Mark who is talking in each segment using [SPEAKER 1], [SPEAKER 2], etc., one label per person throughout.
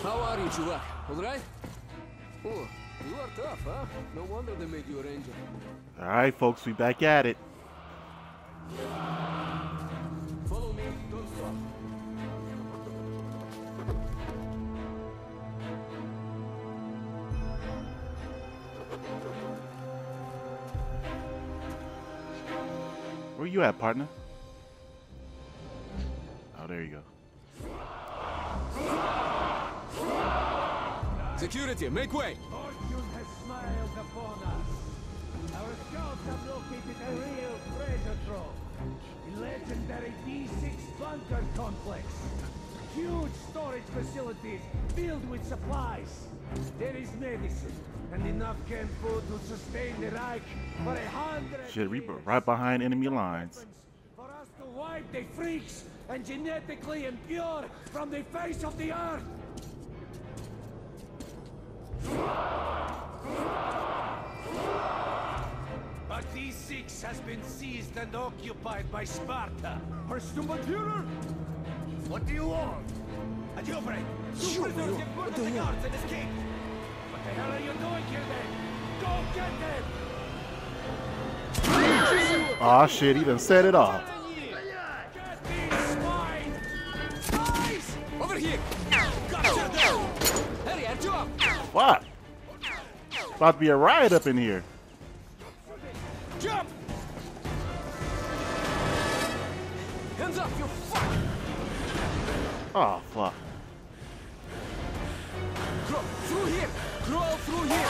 [SPEAKER 1] How are you, chuvak? All right? Oh, you are tough, huh? No wonder they made you a ranger.
[SPEAKER 2] All right, folks, we back at it.
[SPEAKER 1] Follow me, don't stop.
[SPEAKER 2] Where you at, partner? Oh, there you go.
[SPEAKER 1] Security, make way!
[SPEAKER 3] Fortune has smiled upon us. Our scouts have located a real treasure trove. A legendary D6 bunker complex. Huge storage facilities filled with supplies. There is medicine and enough canned food to sustain the Reich for 100
[SPEAKER 2] Shit, we
[SPEAKER 3] years.
[SPEAKER 2] right behind enemy lines.
[SPEAKER 3] For us to wipe the freaks and genetically impure from the face of the earth. But D6 has been seized and occupied by Sparta. Führer? What do you want? Adjuvant! You prisoners get put in the guards and escape! What the hell are you doing here then? Go get them!
[SPEAKER 2] Aw, shit, he done set it off.
[SPEAKER 3] Get these swine! Guys!
[SPEAKER 1] Over here!
[SPEAKER 3] Gotcha them!
[SPEAKER 1] Hurry, Artyom!
[SPEAKER 2] What? About to be a riot up in here.
[SPEAKER 1] Jump! Hands up, you fuck!
[SPEAKER 2] Oh, fuck.
[SPEAKER 1] Crawl through here! Crawl through here!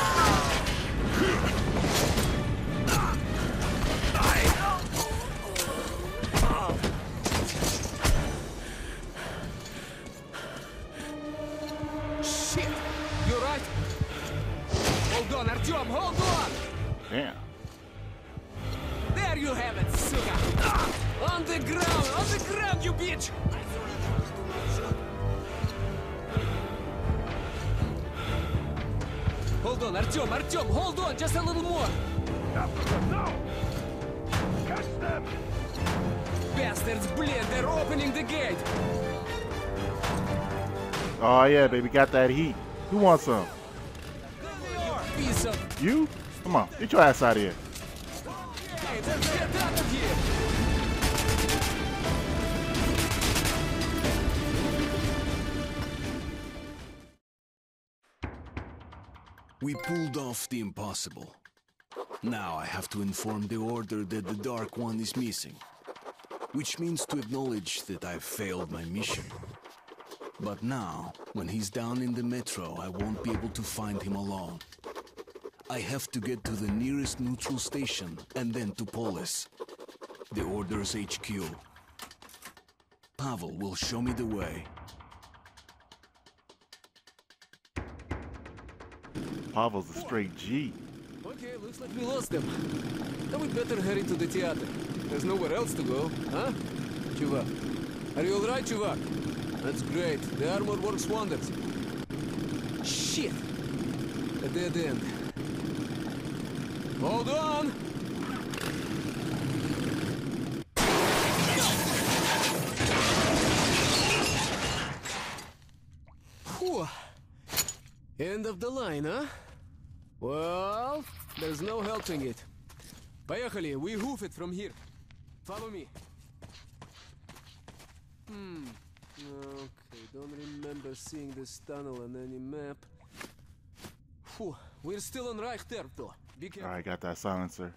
[SPEAKER 1] Shit! You right? Hold on, Artyom, hold on!
[SPEAKER 2] Damn.
[SPEAKER 1] There you have it, suka! On the ground, you bitch! Hold on, Artyom, hold on, just a little more!
[SPEAKER 3] No! Catch them!
[SPEAKER 1] Bastards, blin, they're opening the gate!
[SPEAKER 2] Oh, yeah, baby, got that heat. Who wants some?
[SPEAKER 1] Piece of...
[SPEAKER 2] You? Come on, get your ass out of here.
[SPEAKER 1] Hey, let's get out of here!
[SPEAKER 4] We pulled off the impossible. Now I have to inform the Order that the Dark One is missing, which means to acknowledge that I've failed my mission. But now, when he's down in the metro, I won't be able to find him alone. I have to get to the nearest neutral station and then to Polis, the Order's HQ. Pavel will show me the way.
[SPEAKER 2] Pavel's a straight G.
[SPEAKER 1] Okay, looks like we lost them. Then we'd better hurry to the theater. There's nowhere else to go, huh? Chuvak. Are you alright, Chuvak? That's great. The armor works wonders. Shit! A dead end. Hold on! Whew. End of the line, huh? Well, there's no helping it. Поехали, we hoof it from here. Follow me. Okay, don't remember seeing this tunnel on any map. Whew, we're still on Reich Terp though. Be careful.
[SPEAKER 2] Alright, got that silencer.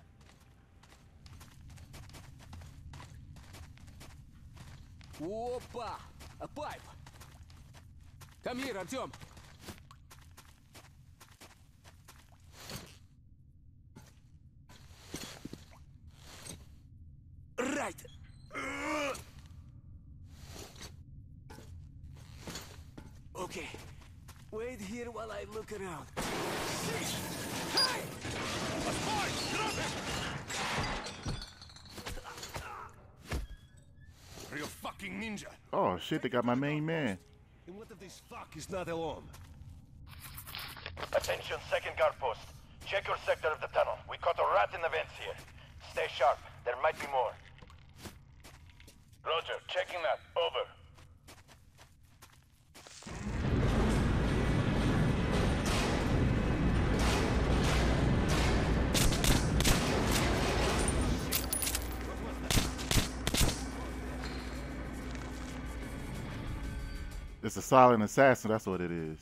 [SPEAKER 1] Опа! A pipe! Come here, Artyom! Right! Okay. Wait here while I look around. Hey! A spy! Drop him!
[SPEAKER 5] Are you a fucking ninja?
[SPEAKER 2] Oh shit, they got my main man.
[SPEAKER 5] And what if this fuck is not alone?
[SPEAKER 6] Attention, second guard post. Check your sector of the tunnel. We caught a rat in the vents here. Stay sharp. There might be more. Roger. Checking that. Over.
[SPEAKER 2] It's a silent assassin, that's what it is.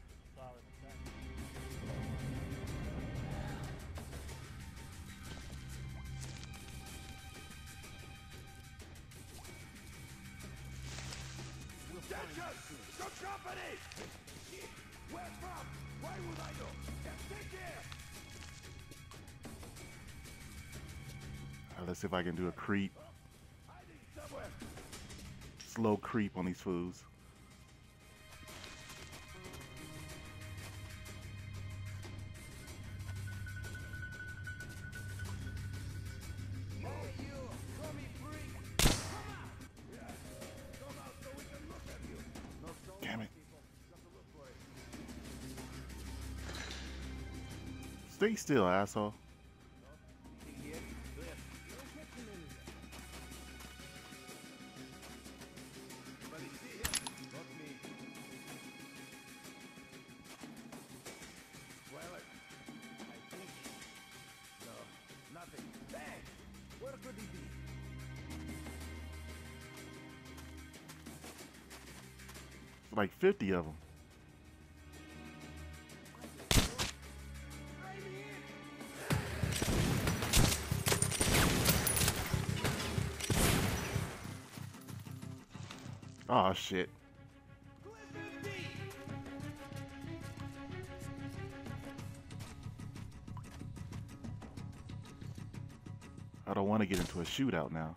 [SPEAKER 3] Your company! Where from? Why would I know? Take care!
[SPEAKER 2] Let's see if I can do a creep. Slow creep on these fools. Damn it. Stay still, asshole. Like 50 of them. Oh shit. I don't want to get into a shootout now.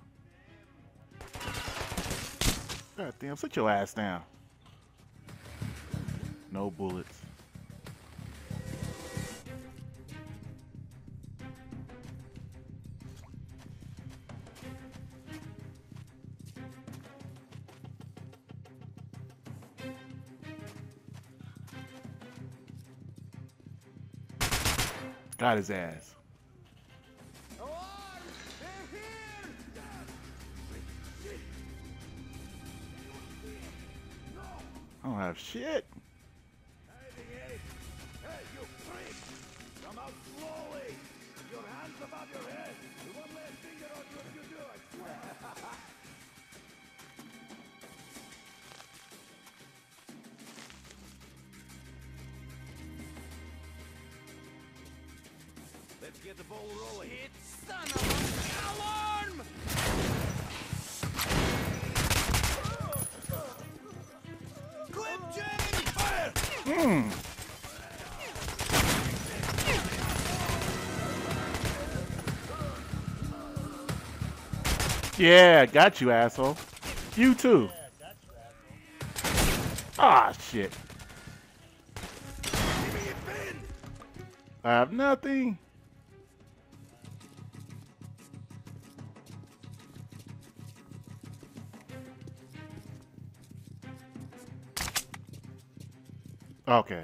[SPEAKER 2] God damn, sit your ass down. No bullets. Got his ass. I don't have shit.
[SPEAKER 3] Hey, you freak! Come out slowly! Your hands above your head! The one last thing that you do, I swear! Let's get the ball rolling! It's son of a alarm! Clip Jennings! Fire!
[SPEAKER 2] Yeah, got you, asshole. You too. Ah, shit. I have nothing. Okay.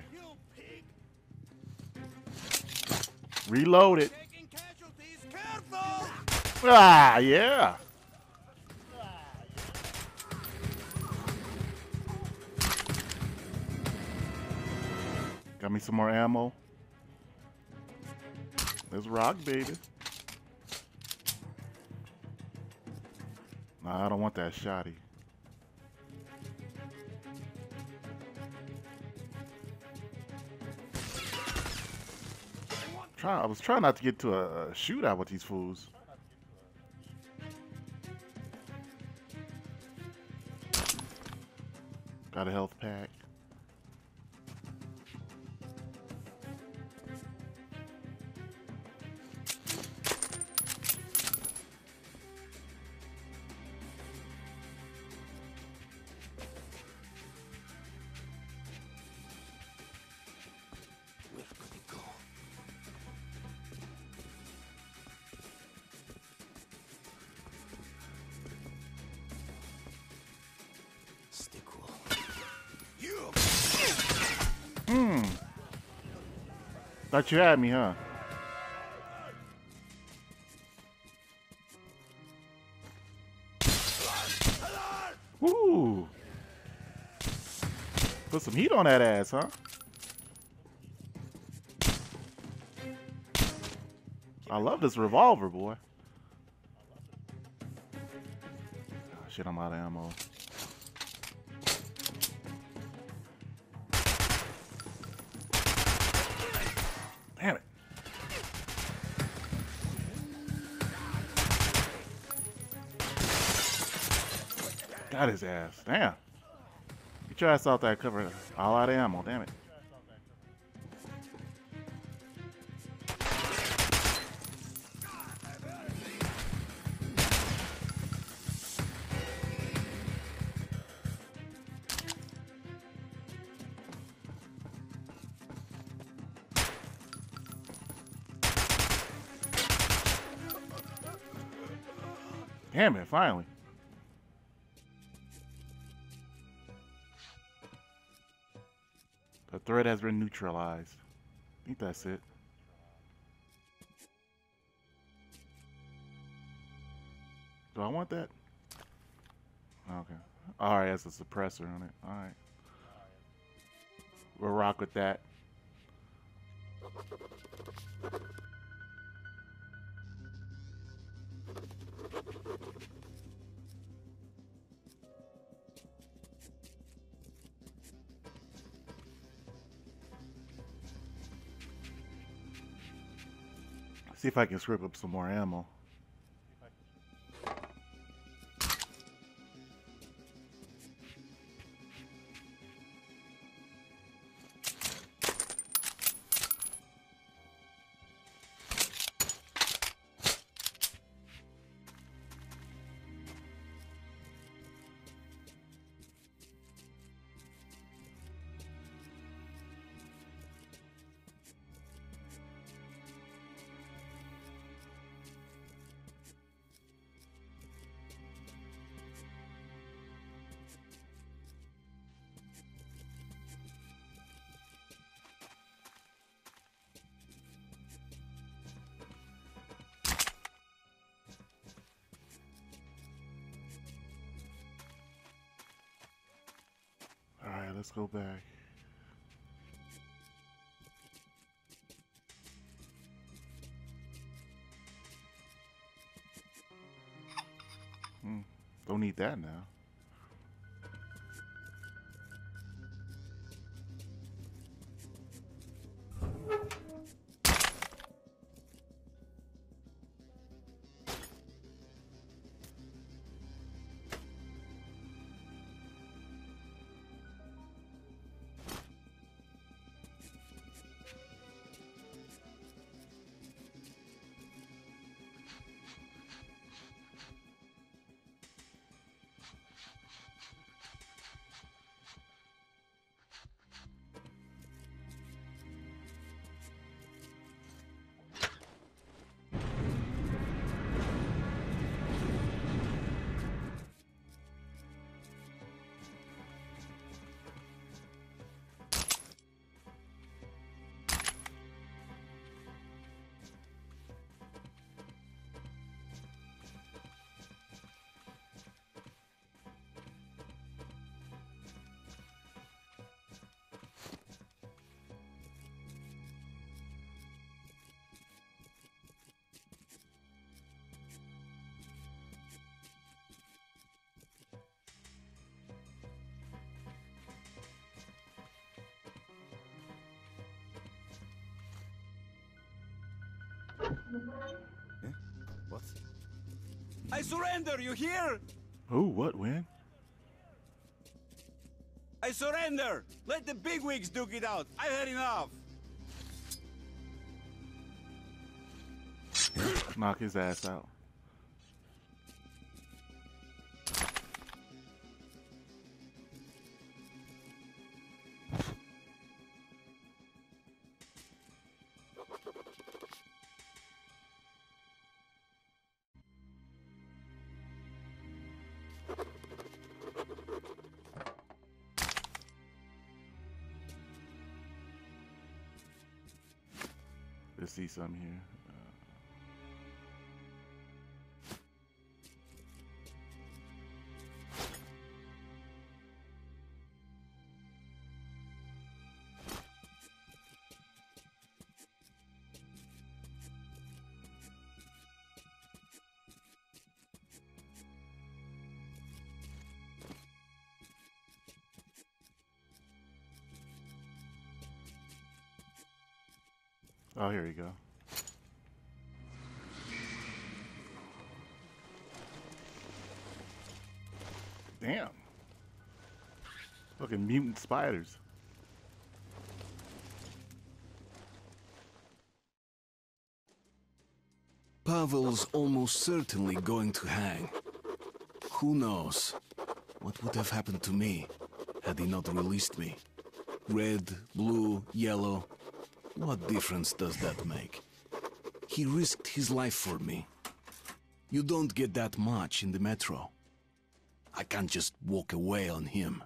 [SPEAKER 2] Reload it. Ah, yeah. Got me some more ammo. Let's rock, baby. Nah, I don't want that shotty. I was trying not to get to a shootout with these fools. Got a health pack. Thought you had me, huh? Woo! Put some heat on that ass, huh? I love this revolver, boy. Oh, shit, I'm out of ammo. Got his ass. Damn. Get your ass out that cover. All out of ammo. Damn it. Damn it, finally. The threat has been neutralized. I think that's it. Do I want that? Okay. Alright, that's a suppressor on it. Alright. We'll rock with that. See if I can scrape up some more ammo. Alright, let's go back. Don't need that now.
[SPEAKER 5] What? I surrender, you hear?
[SPEAKER 2] Who? What? When?
[SPEAKER 5] I surrender! Let the bigwigs duke it out! I've had enough!
[SPEAKER 2] Knock his ass out. Let's see something here. Oh, here we go. Damn. Fucking mutant spiders.
[SPEAKER 4] Pavel's almost certainly going to hang. Who knows what would have happened to me had he not released me? Red, blue, yellow, what difference does that make? He risked his life for me. You don't get that much in the metro. I can't just walk away on him.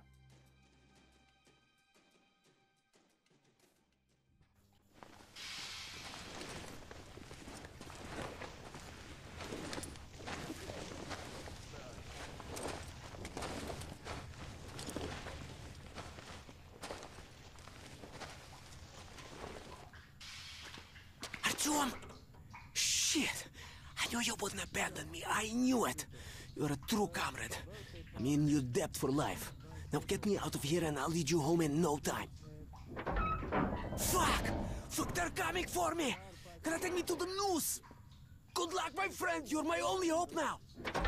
[SPEAKER 7] Artyom! Shit! I knew you wouldn't abandon me. I knew it. You're a true comrade. I'm in your debt for life. Now get me out of here and I'll lead you home in no time. Fuck! Fuck, they're coming for me! Gonna take me to the noose! Good luck, my friend! You're my only hope now!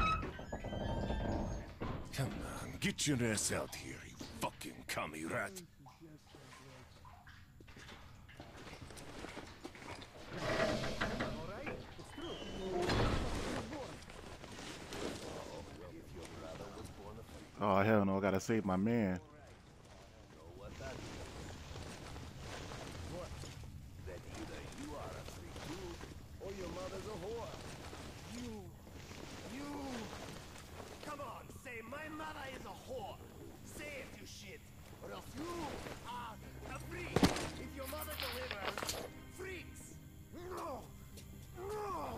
[SPEAKER 8] Come on, get your ass out here, you fucking commie rat.
[SPEAKER 2] Oh hell no, I gotta save my man.
[SPEAKER 3] Come on, say my mother is a whore. Say it, you shit, or else you are a freak. If your mother delivers, freaks. No, no,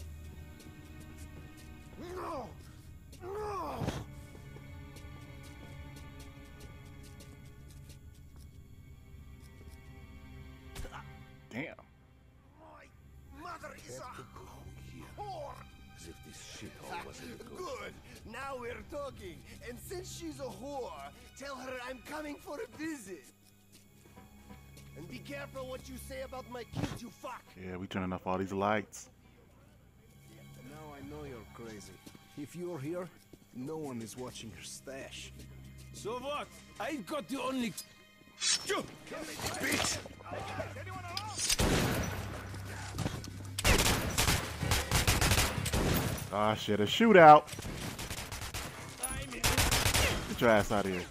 [SPEAKER 3] no, no.
[SPEAKER 2] Damn.
[SPEAKER 3] My mother is a whore.
[SPEAKER 8] As if this shithole wasn't good.
[SPEAKER 3] Good. Now we're talking. And since she's a whore, tell her I'm coming for a visit. And be careful what you say about my kids, you fuck.
[SPEAKER 2] Yeah, we turning off all these lights.
[SPEAKER 4] Now I know you're crazy. If you're here, no one is watching your stash.
[SPEAKER 5] So what? I've got the only...
[SPEAKER 8] Bitch!
[SPEAKER 2] Ah shit, a shootout. Get your ass out of here.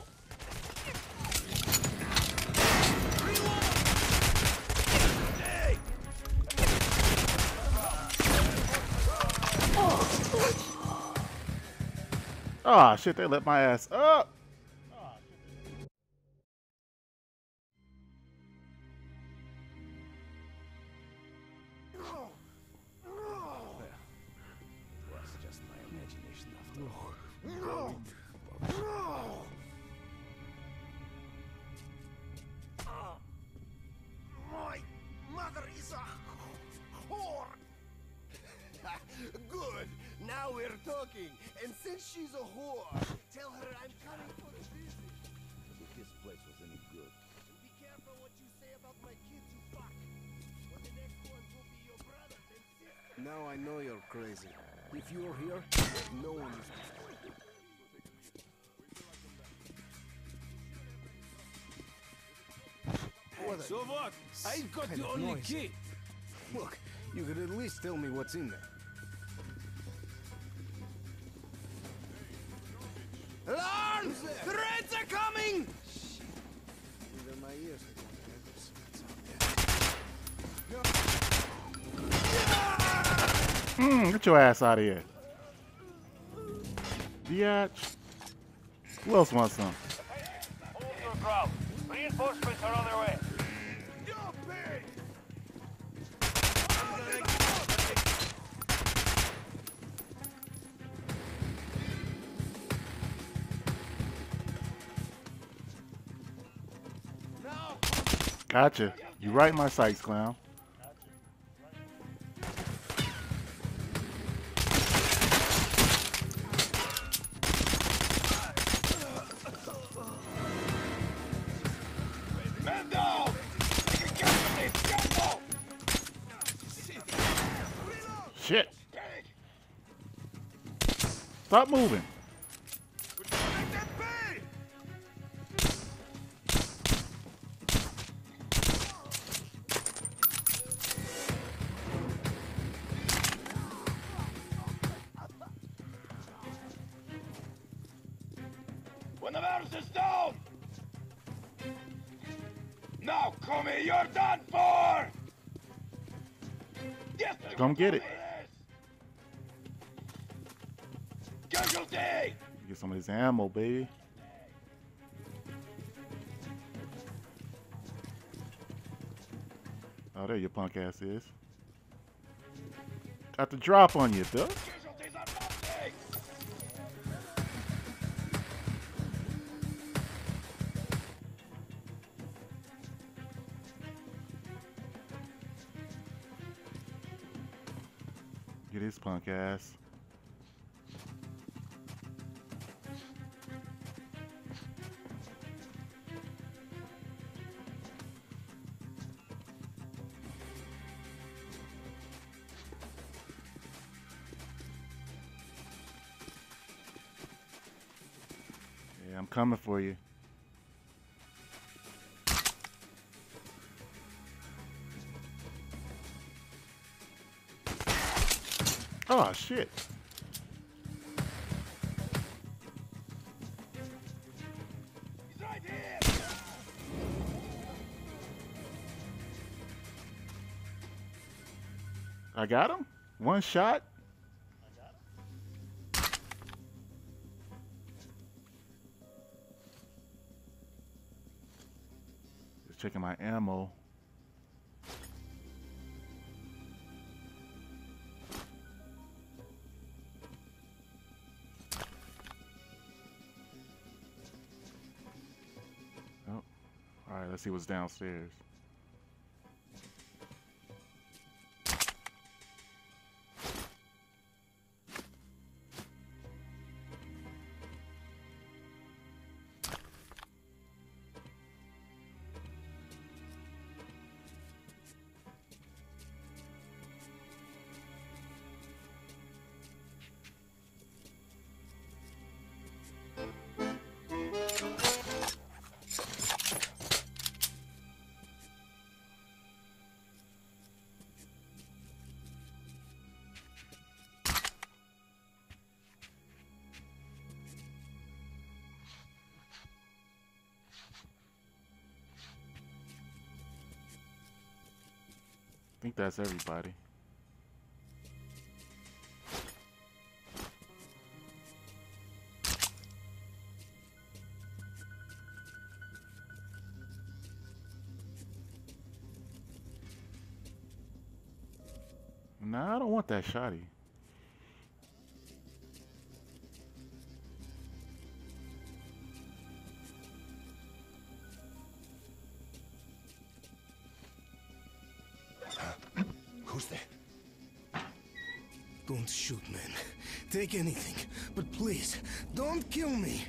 [SPEAKER 2] Ah shit, they lit my ass up.
[SPEAKER 3] My mother is a whore. Good. Now we're talking. And since she's a whore, tell her I'm coming for a visit.
[SPEAKER 8] As if this place was any good.
[SPEAKER 3] And be careful what you say about my kids, you fuck. Or the next ones will be your brothers and sisters.
[SPEAKER 4] Now I know you're crazy. If you're here, no one is...
[SPEAKER 5] So what? I've got the only key.
[SPEAKER 4] Look, you could at least tell me what's in there.
[SPEAKER 3] Alarm! The Reds are coming!
[SPEAKER 4] Even my ears
[SPEAKER 2] Get your ass out of here. Biatch. Who else wants some?
[SPEAKER 6] Hold your ground. Reinforcements are on their way.
[SPEAKER 2] Gotcha. You right in my sights, clown. Shit. Stop moving.
[SPEAKER 8] Universe is down! Now, Kumi, you're done for! Yes,
[SPEAKER 2] Come get it.
[SPEAKER 8] Casualty!
[SPEAKER 2] Get some of this ammo, baby. Oh, there your punk ass is. Got the drop on you, duh.
[SPEAKER 8] Casualties are mounting!
[SPEAKER 2] Get his punk ass. Yeah, I'm coming for you. Oh, shit.
[SPEAKER 8] He's right here!
[SPEAKER 2] I got him? One shot? Just checking my ammo. Oh, all right, let's see what's downstairs. I think that's everybody. Nah, I don't want that shotty.
[SPEAKER 8] Who's there?
[SPEAKER 7] Don't shoot, man. Take anything, but please, don't kill me.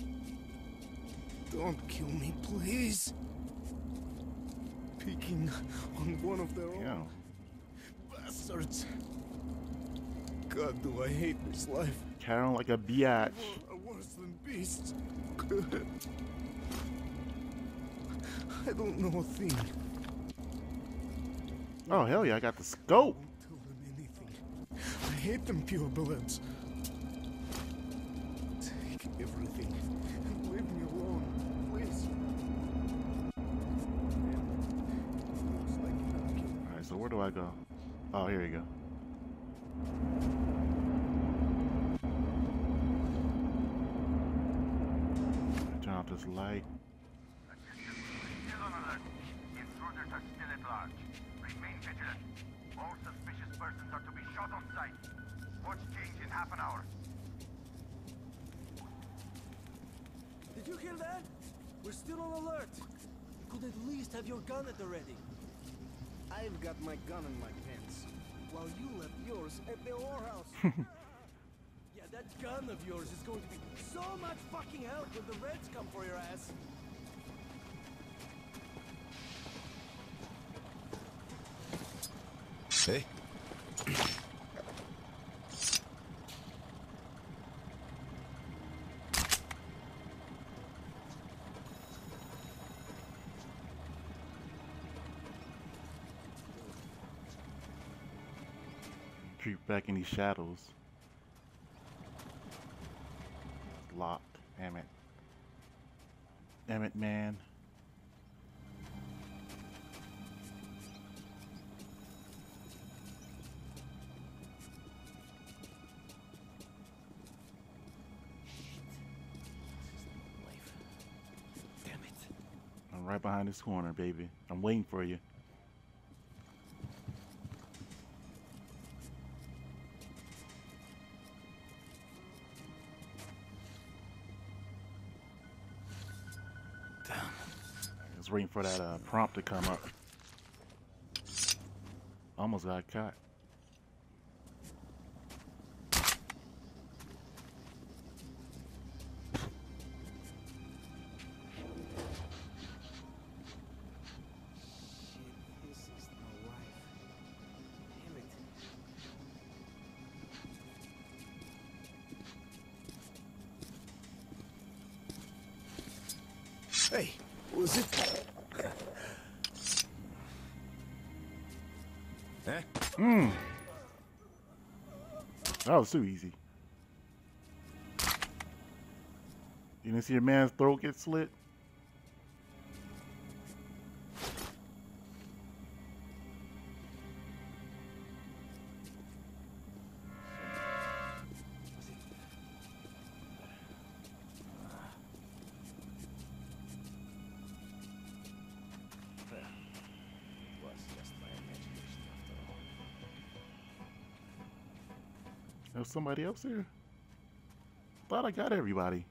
[SPEAKER 7] Don't kill me, please. Picking on one of their
[SPEAKER 2] Yeah.
[SPEAKER 7] own bastards. God, do I hate this life.
[SPEAKER 2] Carrying like a biatch.
[SPEAKER 7] More are worse than beasts. I don't know a thing.
[SPEAKER 2] Oh, hell yeah, I got the scope.
[SPEAKER 7] Don't tell them anything. I hate them purebloods. Take everything and leave me alone, please. Looks like I'm killed.
[SPEAKER 2] All right, so where do I go? Oh, here you go. Turn off this light.
[SPEAKER 6] Still on alert. Intruders are still at large. Remain vigilant. All suspicious persons are to be shot on sight. Watch change in half an hour.
[SPEAKER 3] Did you hear that? We're still on alert. You could at least have your gun at the ready.
[SPEAKER 7] I've got my gun in my pants, while you left yours at the whorehouse.
[SPEAKER 3] Yeah, that gun of yours is going to be so much fucking help when the Reds come for your ass.
[SPEAKER 8] Hey?
[SPEAKER 2] Creep back in these shadows. Locked. Damn it. Damn it, man.
[SPEAKER 7] Damn it.
[SPEAKER 2] I'm right behind this corner, baby. I'm waiting for you. I was waiting for that prompt to come up. Almost got caught.
[SPEAKER 4] Hey, was it?
[SPEAKER 2] That was too easy. You didn't see your man's throat get slit? There's somebody else here? Thought I got everybody.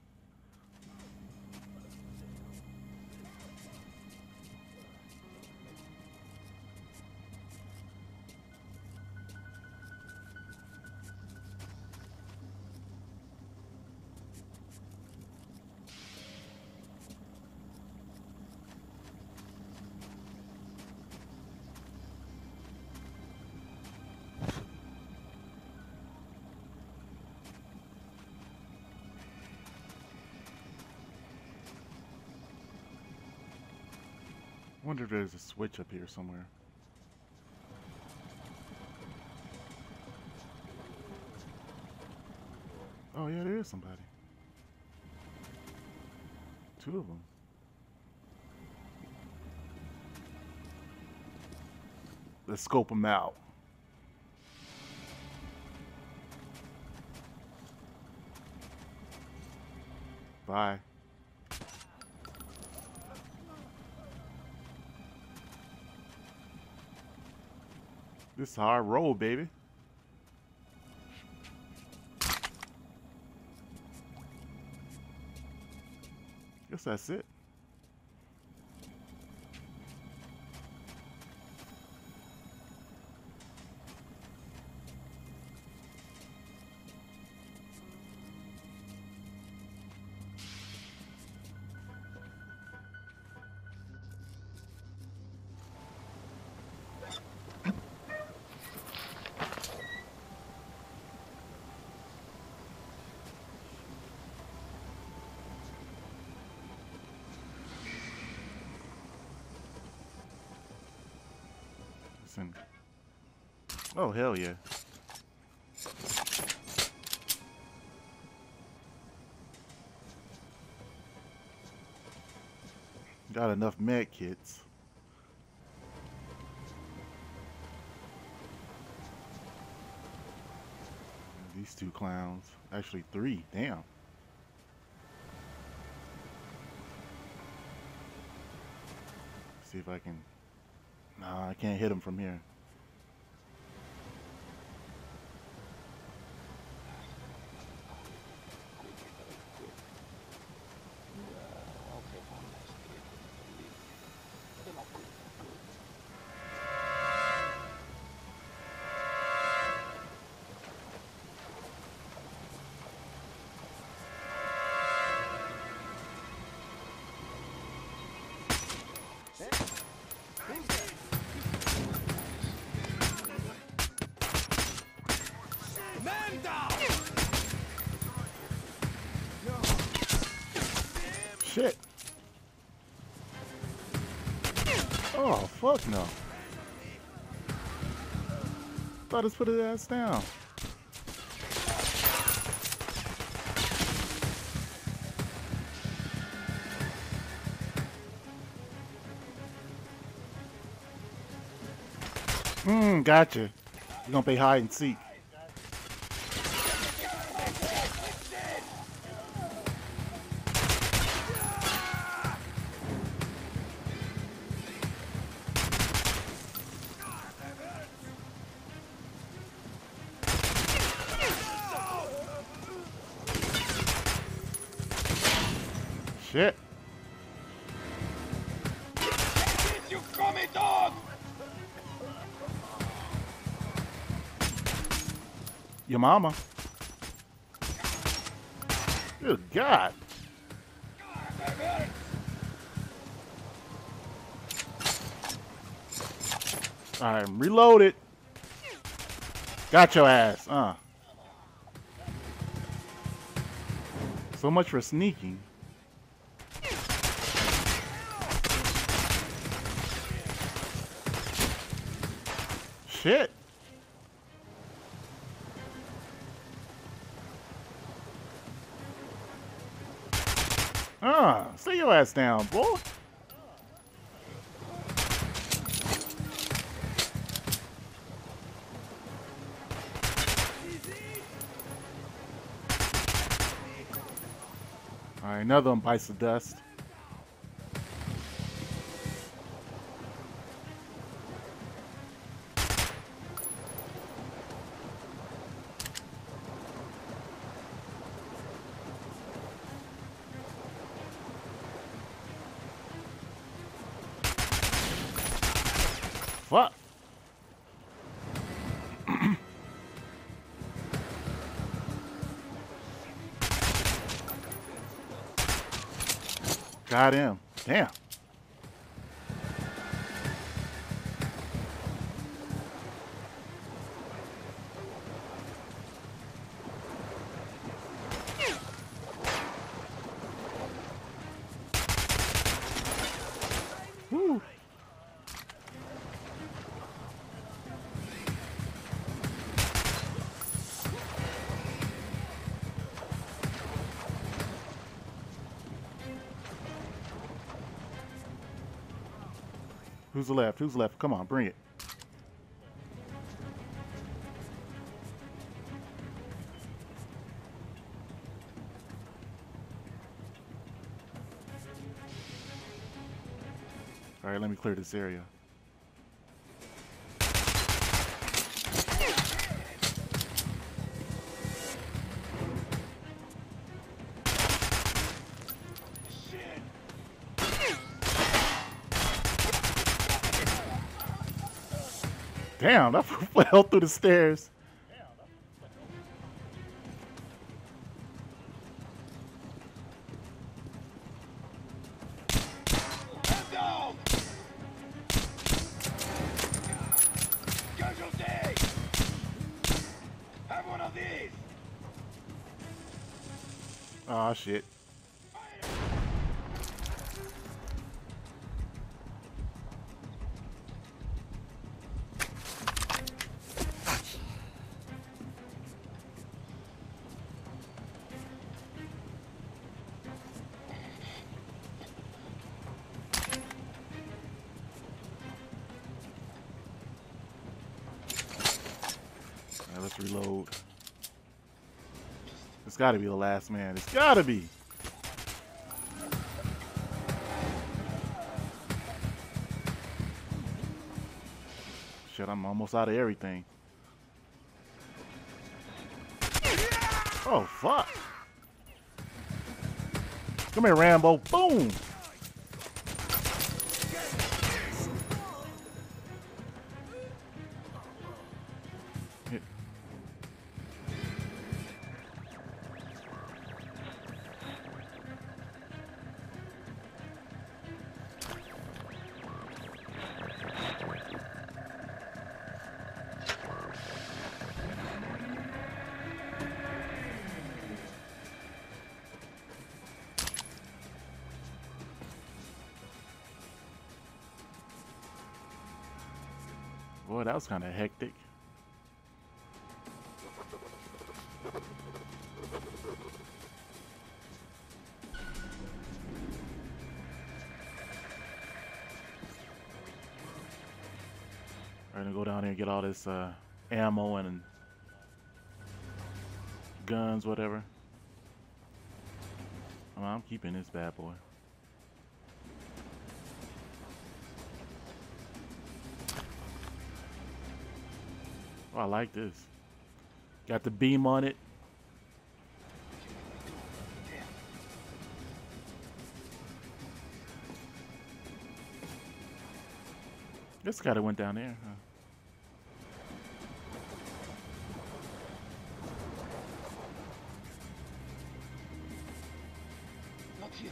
[SPEAKER 2] I wonder if there's a switch up here somewhere. Oh yeah, there is somebody. Two of them. Let's scope them out. Bye. This is a hard roll, baby. Guess that's it. Oh, hell yeah. Got enough med kits. These two clowns. Actually, three. Damn. See if I can... Nah, I can't hit him from here. Shit. Oh, fuck no. Thought us put his ass down. Gotcha. You're gonna play hide and seek. Shit.
[SPEAKER 3] You commie dog!
[SPEAKER 2] Your mama. Good God. Alright, reload it. Got your ass. So much for sneaking. Shit. Stay your ass down, boy. Alright, another one bites the dust. Fuck. Got him. Damn. Woo. Who's left? Who's left? Come on, bring it. All right, let me clear this area. Damn, that fell through the stairs. Oh shit. Alright, let's reload. It's gotta be the last man. It's gotta be. Shit, I'm almost out of everything. Oh, fuck. Come here, Rambo. Boom. Hit. Boy, that was kind of hectic. Trying to go down there and get all this ammo and guns, whatever. I'm keeping this bad boy. Oh, I like this. Got the beam on it. This guy that went down there, huh?
[SPEAKER 3] Not here.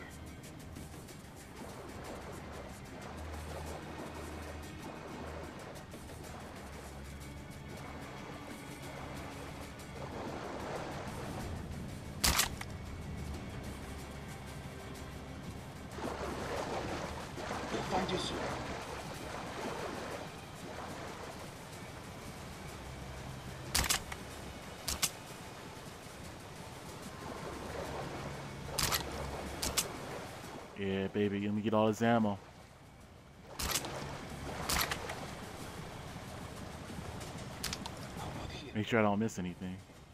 [SPEAKER 3] We'll find you soon.
[SPEAKER 2] Yeah, baby, let me get all this ammo. Make sure I don't miss anything.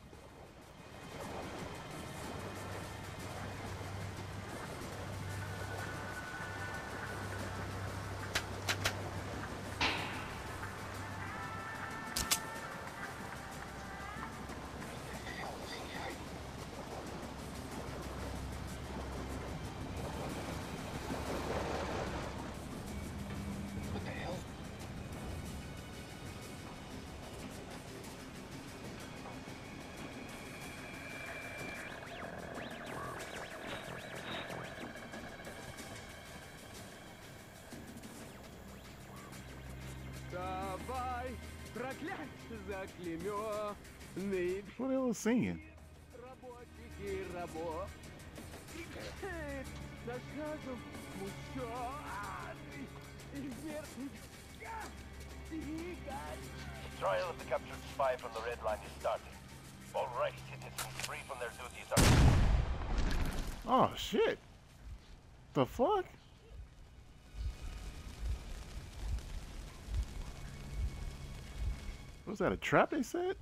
[SPEAKER 3] What the hell?
[SPEAKER 1] Давай, проклятье заклеймённый.
[SPEAKER 2] What they was singing?
[SPEAKER 1] Работники работ. Заказом мучёный.
[SPEAKER 6] Trial of the captured spy from the Red Line is starting. All right, citizens free from their duties are...
[SPEAKER 2] Oh shit! The fuck? Was that a trap they said?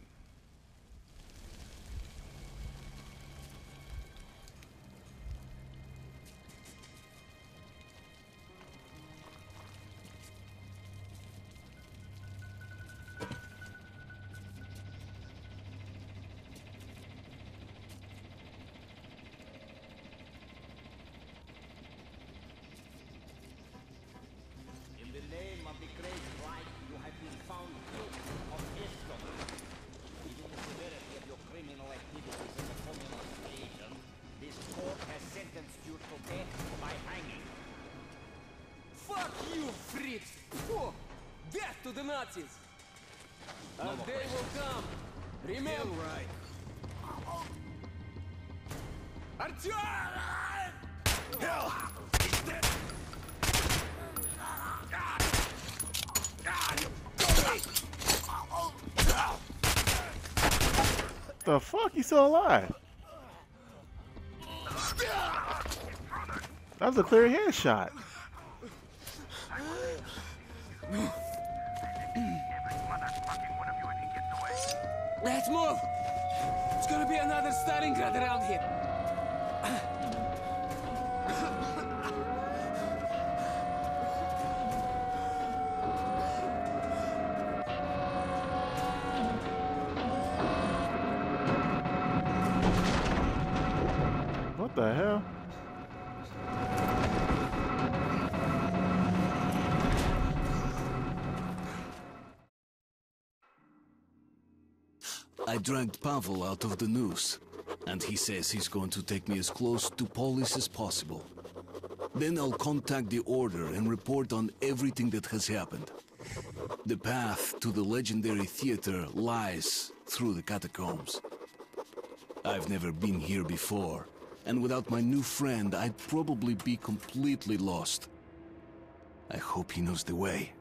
[SPEAKER 9] In the name of the great light, you have been found guilty of espionage. Given the severity of your criminal activities in the communist agent, this court has sentenced you to death by hanging.
[SPEAKER 1] Fuck you, Fritz! Oh, death to the Nazis! A day will come. Remember, right? Artyom!
[SPEAKER 8] Hell! He's dead!
[SPEAKER 2] The fuck? He's still alive. That was a clear headshot.
[SPEAKER 1] Let's move! It's gonna be another Stalingrad around here.
[SPEAKER 2] What the hell?
[SPEAKER 4] I dragged Pavel out of the noose, and he says he's going to take me as close to Polis as possible. Then I'll contact the Order and report on everything that has happened. The path to the legendary theater lies through the catacombs. I've never been here before, and without my new friend, I'd probably be completely lost. I hope he knows the way.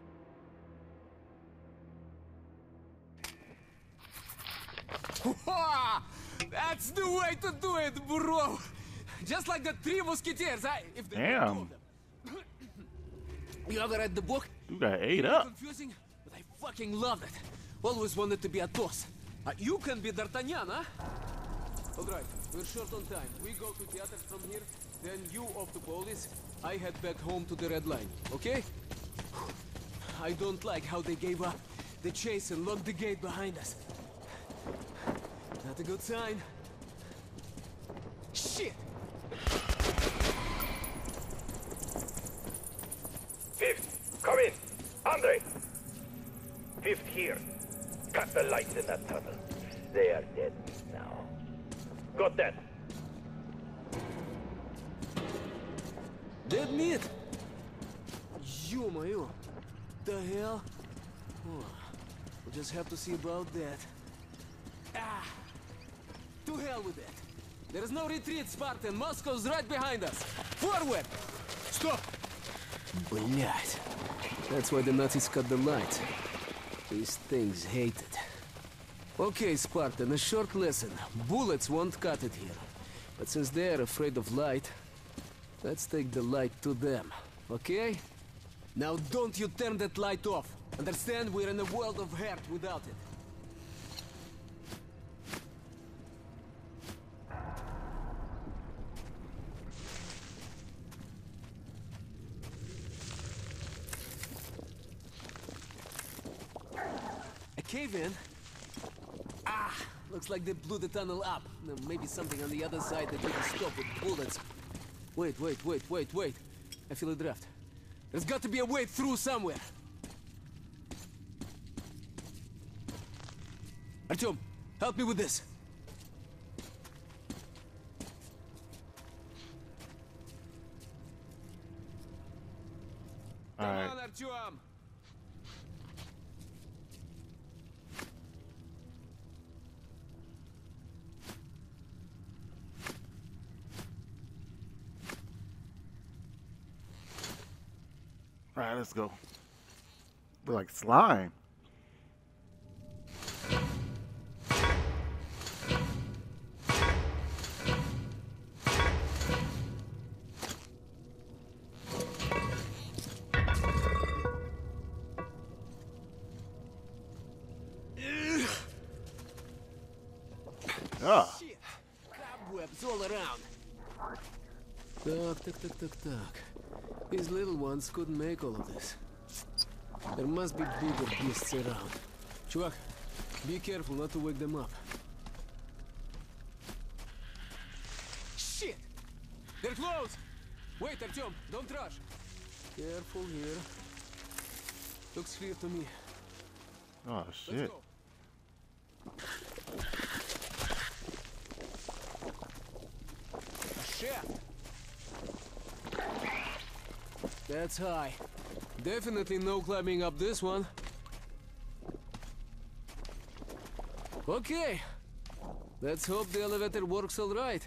[SPEAKER 1] That's the way to do it, bro! Just like the Three Musketeers, if they
[SPEAKER 2] Damn.
[SPEAKER 1] You ever read the book?
[SPEAKER 2] You got ate up.
[SPEAKER 1] Confusing, but I fucking love it. Always wanted to be Athos. You can be D'Artagnan, huh? Alright, we're short on time. We go to theater from here, then you off to Polis. I head back home to the Red Line, okay? I don't like how they gave up the chase and locked the gate behind us. Not a good sign. Shit!
[SPEAKER 6] Fifth, come in. Andre! Fifth here. Cut the lights in that tunnel. They are dead now. Got that?
[SPEAKER 1] Dead meat? Ё-моё! The hell? Oh, we'll just have to see about that. Ah! To hell with it! There is no retreat, Spartan! Moscow's right behind us! Forward! Stop! Блять! That's why the Nazis cut the lights. These things hate it. Okay, Spartan, a short lesson. Bullets won't cut it here. But since they're afraid of light, let's take the light to them, okay? Now don't you turn that light off. Understand, we're in a world of hurt without it. A cave-in? Ah, looks like they blew the tunnel up. Now, maybe something on the other side that you can stop with bullets. Wait. I feel a draft. There's got to be a way through somewhere. Artyom, help me with this.
[SPEAKER 2] All right.
[SPEAKER 1] Come on, Artyom.
[SPEAKER 2] All right, let's go. We're like slime.
[SPEAKER 1] Shit. Cobwebs all around. Так. These little ones couldn't make all of this. There must be bigger beasts around. Чувак, be careful not to wake them up. Shit! They're close! Wait, Artyom, don't rush. Careful here. Looks clear to me.
[SPEAKER 2] Oh shit.
[SPEAKER 1] Shaft. That's high. Definitely no climbing up this one. Okay. Let's hope the elevator works all right.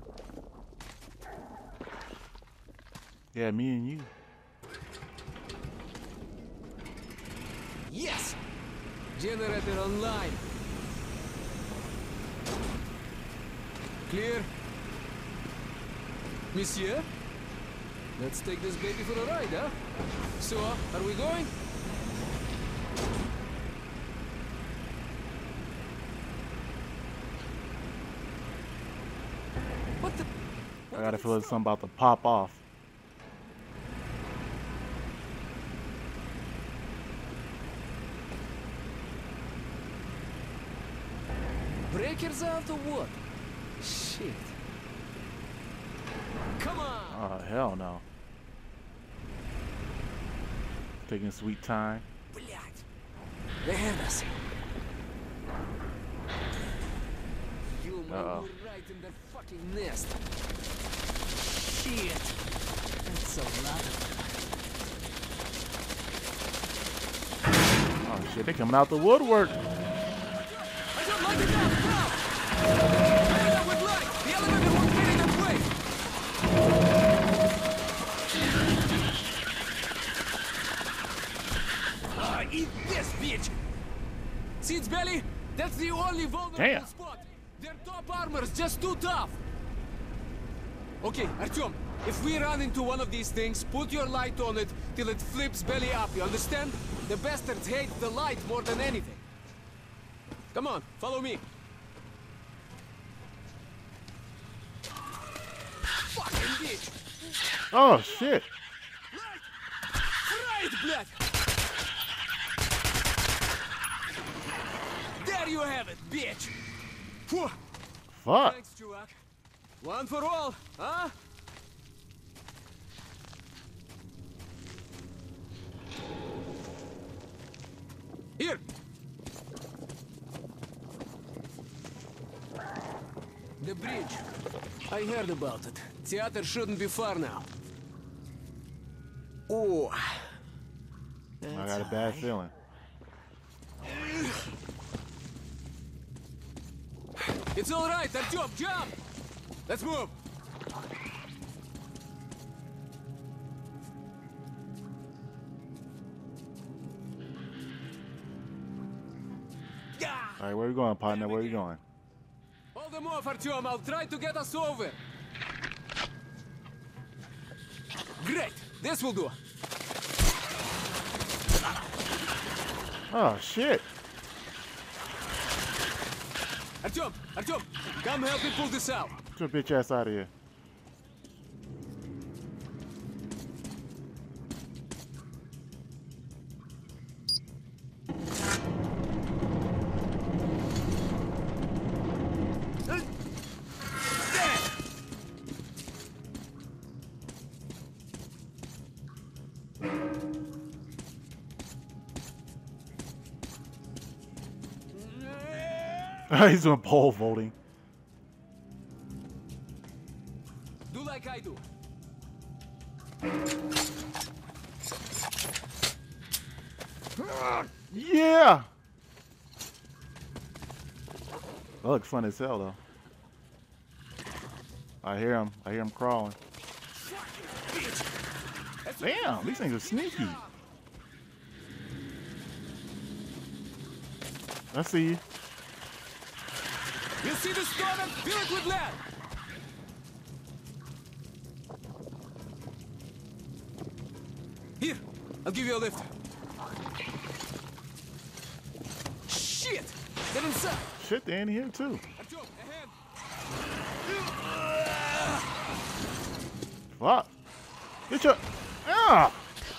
[SPEAKER 2] Yeah, me and you.
[SPEAKER 1] Yes! Generator online. Clear. Monsieur? Let's take this baby for a ride, huh? So, are we going? What the?
[SPEAKER 2] I gotta feel like something about to pop off.
[SPEAKER 1] Breakers out or what? Shit. Come on!
[SPEAKER 2] Oh, hell no. Taking sweet time.
[SPEAKER 1] Блядь! They have us. You man, we're right in their fucking nest. Shit! That's a lot of them.
[SPEAKER 2] Oh shit, they coming out the woodwork.
[SPEAKER 1] I don't like it now! Light it up with light! The elevator won't fit in that way! Eat this, bitch! See its belly? That's the only vulnerable spot. Their top armor's just too tough. Okay, Artyom, If we run into one of these things, put your light on it till it flips belly up, you understand? The bastards hate the light more than anything. Come on, follow me. Fucking bitch!
[SPEAKER 2] Oh shit!
[SPEAKER 1] Right, блядь! There you have it, bitch! Phew.
[SPEAKER 2] Fuck!
[SPEAKER 1] Thanks, чувак. One for all, huh? Here! The bridge. I heard about it. Theater shouldn't be far now. Oh.
[SPEAKER 2] I got a bad feeling.
[SPEAKER 1] It's all right, Artyom, jump! Let's move!
[SPEAKER 2] All right, where you going, partner? Where you going?
[SPEAKER 1] Hold them off, Artyom. I'll try to get us over. Great! This will do.
[SPEAKER 2] Oh shit!
[SPEAKER 1] Artyom! Artyom! Come help me pull this out.
[SPEAKER 2] Get your bitch ass out of here. He's doing pole vaulting.
[SPEAKER 1] Do like I do.
[SPEAKER 2] Yeah! That looks fun as hell, though. I hear him. I hear him crawling. Damn, these things are sneaky. I see you.
[SPEAKER 1] You see the storm and fill it with lead. Here, I'll give you a lift. Shit! They're inside.
[SPEAKER 2] Shit, they're in here too.
[SPEAKER 1] Artyom, a hand.
[SPEAKER 2] Fuck. Get your... Ah!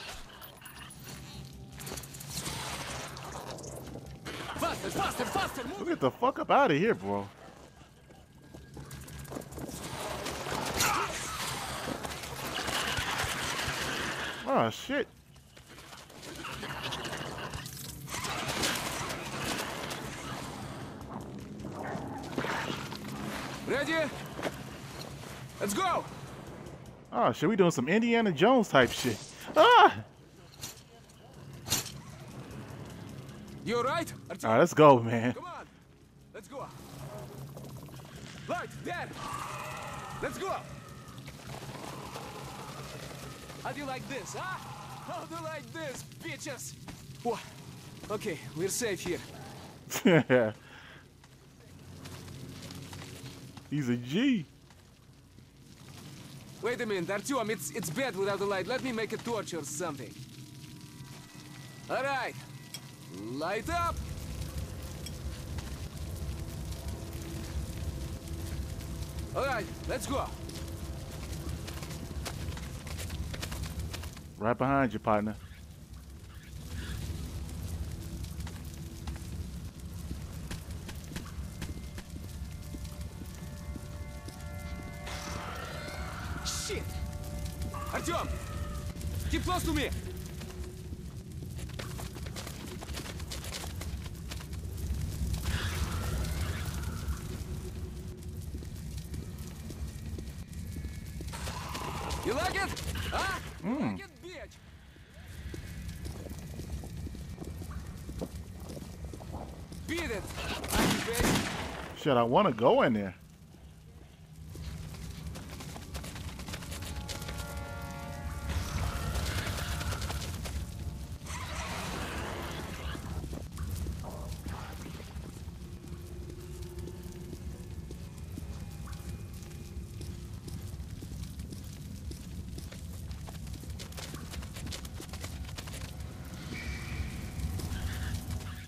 [SPEAKER 1] Faster, faster, faster! Move!
[SPEAKER 2] Get the fuck up out of here, bro. Oh, shit.
[SPEAKER 1] Ready? Let's go!
[SPEAKER 2] Oh, shit, we doing some Indiana Jones type shit. Ah!
[SPEAKER 1] You alright? Artyom?
[SPEAKER 2] All right, let's go, man.
[SPEAKER 1] Come on! Let's go! Right, there! Let's go! How do you like this, huh? How do you like this, bitches? Whoa. Okay, we're safe here.
[SPEAKER 2] He's a G.
[SPEAKER 1] Wait a minute, Artyom, it's bad without the light. Let me make a torch or something. All right. Light up! All right, let's go.
[SPEAKER 2] Right behind you, partner.
[SPEAKER 1] Shit! Artyom! Keep close to me! You like it? Huh? You like it, bitch? Beat it! Bitch.
[SPEAKER 2] Shit, I want to go in there.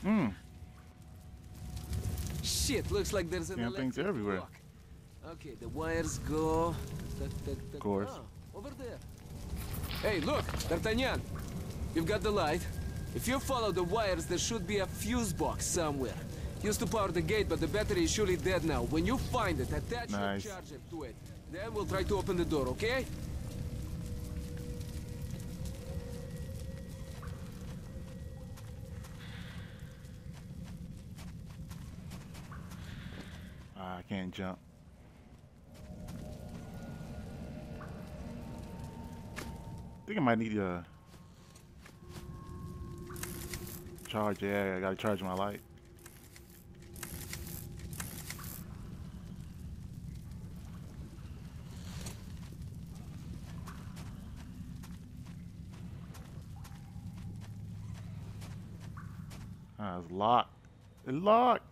[SPEAKER 1] Shit, looks like there's an
[SPEAKER 2] Damn things
[SPEAKER 1] electric
[SPEAKER 2] everywhere.
[SPEAKER 1] block. Okay, the wires go...
[SPEAKER 2] Of course.
[SPEAKER 1] Over there. Hey, look, D'Artagnan. You've got the light. If you follow the wires, there should be a fuse box somewhere. Used to power the gate, but the battery is surely dead now. When you find it, attach
[SPEAKER 2] Nice.
[SPEAKER 1] your charger to it. Then we'll try to open the door, okay?
[SPEAKER 2] I can't jump. I think I might need to charge. Yeah, I gotta charge my light. Ah, it's locked. It's locked.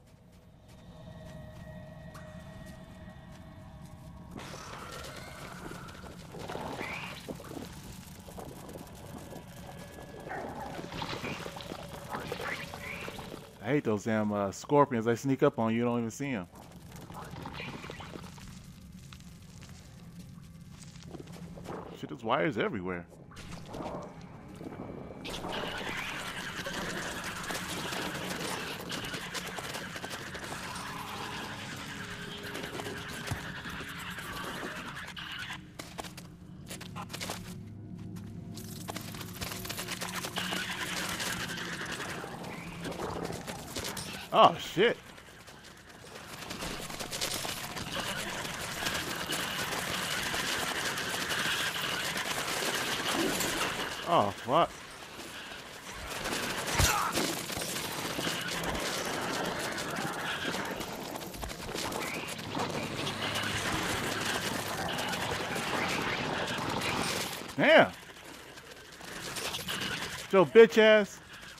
[SPEAKER 2] I hate those damn scorpions. They sneak up on you, you don't even see them. Shit, there's wires everywhere. Oh, shit. Oh, fuck. Damn. Yo, bitch ass.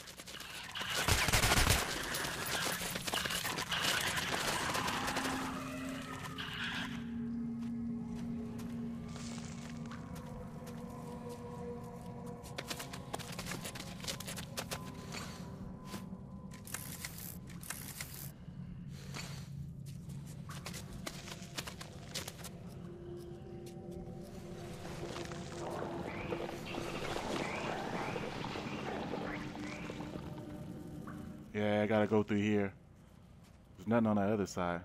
[SPEAKER 2] Yeah, I gotta go through here. There's nothing on the other side.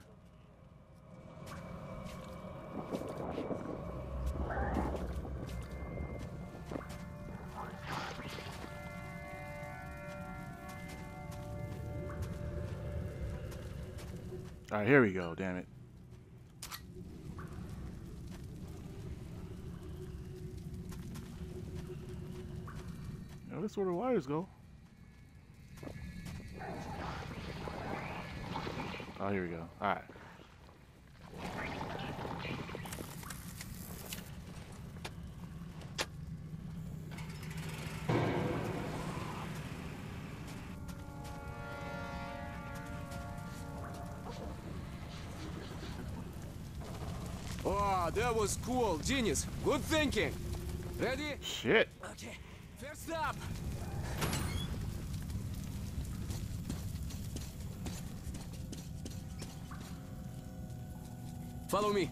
[SPEAKER 2] Alright, here we go, damn it. Oh, that's where the wires go. Oh, here we go. Alright.
[SPEAKER 1] Oh, that was cool. Genius. Good thinking. Ready?
[SPEAKER 2] Shit.
[SPEAKER 1] Okay. First up. Follow me.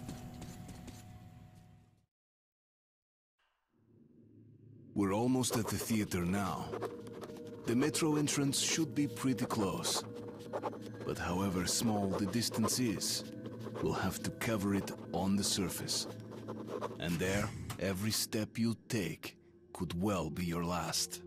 [SPEAKER 4] We're almost at the theater now. The metro entrance should be pretty close. But however small the distance is, we'll have to cover it on the surface. And there, every step you take could well be your last.